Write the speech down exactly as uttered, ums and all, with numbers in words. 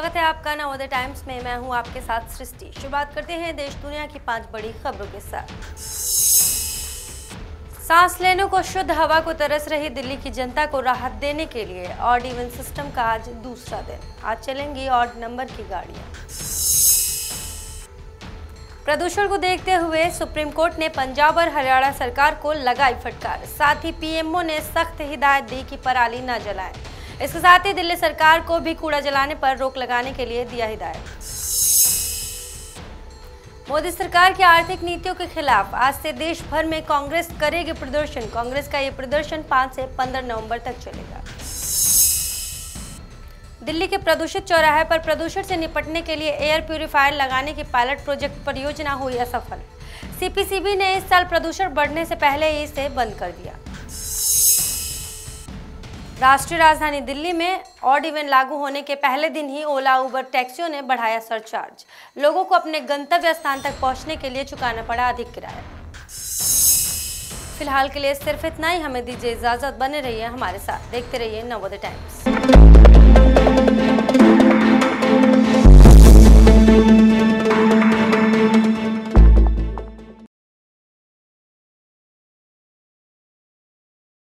स्वागत है आपका नवोदय टाइम्स में। मैं हूं आपके साथ सृष्टि। शुरुआत करते हैं देश दुनिया की पांच बड़ी खबरों के साथ। सांस लेने को शुद्ध हवा को तरस रही दिल्ली की जनता को राहत देने के लिए ऑड इवन सिस्टम का आज दूसरा दिन। आज चलेंगी ऑड नंबर की गाड़ियां। प्रदूषण को देखते हुए सुप्रीम कोर्ट ने पंजाब और हरियाणा सरकार को लगाई फटकार। साथ ही पीएमओ ने सख्त हिदायत दी कि पराली न जलाएं। इसके साथ ही दिल्ली सरकार को भी कूड़ा जलाने पर रोक लगाने के लिए दिया हिदायत। मोदी सरकार की आर्थिक नीतियों के खिलाफ आज से देश भर में कांग्रेस करेगी प्रदर्शन। कांग्रेस का ये प्रदर्शन पाँच से पंद्रह नवंबर तक चलेगा। दिल्ली के प्रदूषित चौराहे पर प्रदूषण से निपटने के लिए एयर प्यूरिफायर लगाने की पायलट प्रोजेक्ट परियोजना हुई असफल। सीपीसीबी ने इस साल प्रदूषण बढ़ने से पहले ही इसे बंद कर दिया। राष्ट्रीय राजधानी दिल्ली में ऑड इवन लागू होने के पहले दिन ही ओला उबर टैक्सियों ने बढ़ाया सरचार्ज। लोगों को अपने गंतव्य स्थान तक पहुंचने के लिए चुकाना पड़ा अधिक किराया। फिलहाल के लिए सिर्फ इतना ही। हमें दीजिए इजाजत। बने रहिए हमारे साथ, देखते रहिए नवोदय टाइम्स।